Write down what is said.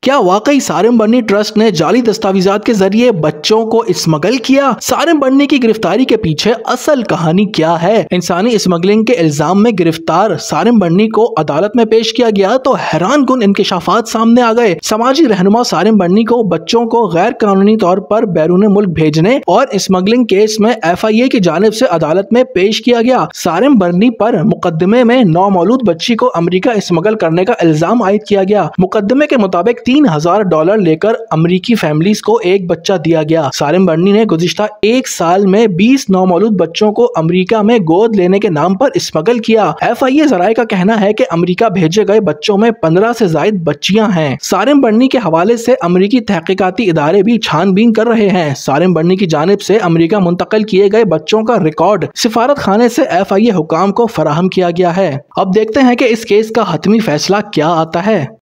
क्या वाकई सारिम बर्नी ट्रस्ट ने जाली दस्तावेजात के जरिए बच्चों को स्मगल किया? सारिम बर्नी की गिरफ्तारी के पीछे असल कहानी क्या है? इंसानी स्मगलिंग के इल्जाम में गिरफ्तार सारिम बर्नी को अदालत में पेश किया गया तो हैरान कुन इंकशाफात सामने आ गए। समाजी रहनुमा सारिम बर्नी को बच्चों को गैर कानूनी तौर पर बैरून मुल्क भेजने और स्मगलिंग केस में FIA की जानिब से अदालत में पेश किया गया। सारिम बर्नी पर मुकदमे में नौमौलूद बच्ची को अमेरिका स्मगल करने का इल्जाम आयद किया गया। मुकदमे के मुताबिक $3000 लेकर अमेरिकी फैमिलीज को एक बच्चा दिया गया। सारिम बर्नी ने गुज़िश्ता एक साल में 20 नौमौलूद बच्चों को अमेरिका में गोद लेने के नाम पर स्मगल किया। FIA जराये का कहना है कि अमेरिका भेजे गए बच्चों में 15 से ज्यादा बच्चियां हैं। सारिम बर्नी के हवाले से अमेरिकी तहकीकाती इदारे भी छानबीन कर रहे हैं। सारिम बर्नी की जानिब से अमेरिका मुंतकिल किए गए बच्चों का रिकॉर्ड सिफारत खाने से FIA हुकाम को फराहम किया गया है। अब देखते हैं कि इस केस का हतमी फैसला क्या आता है।